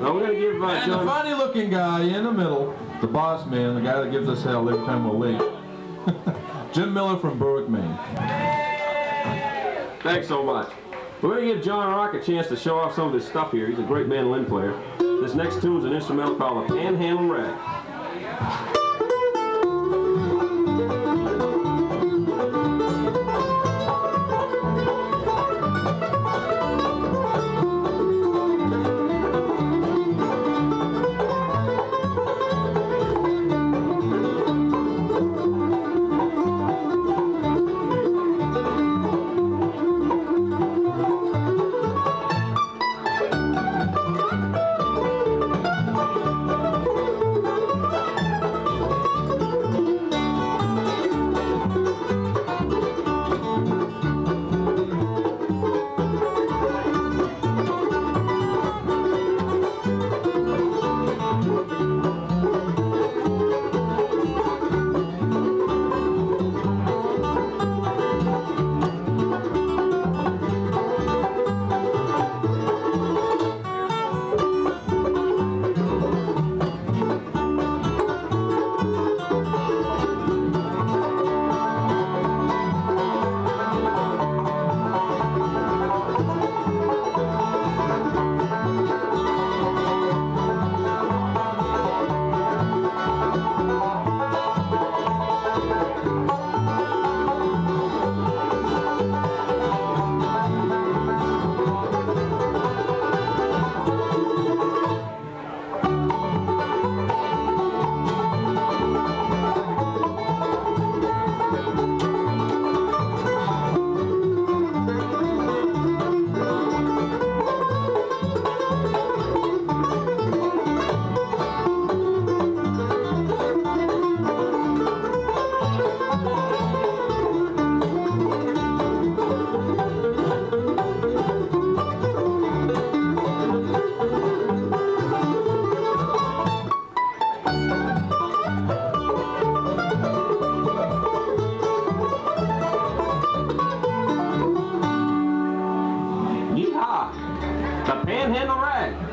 Now we're going to give and John... the funny-looking guy in the middle, the boss man, the guy that gives us hell every time we're late. Jim Miller from Berwick, Maine. Thanks so much. We're going to give John Rock a chance to show off some of his stuff here. He's a great mandolin player. This next tune is an instrumental called the Panhandle Rag. The Panhandle Rag.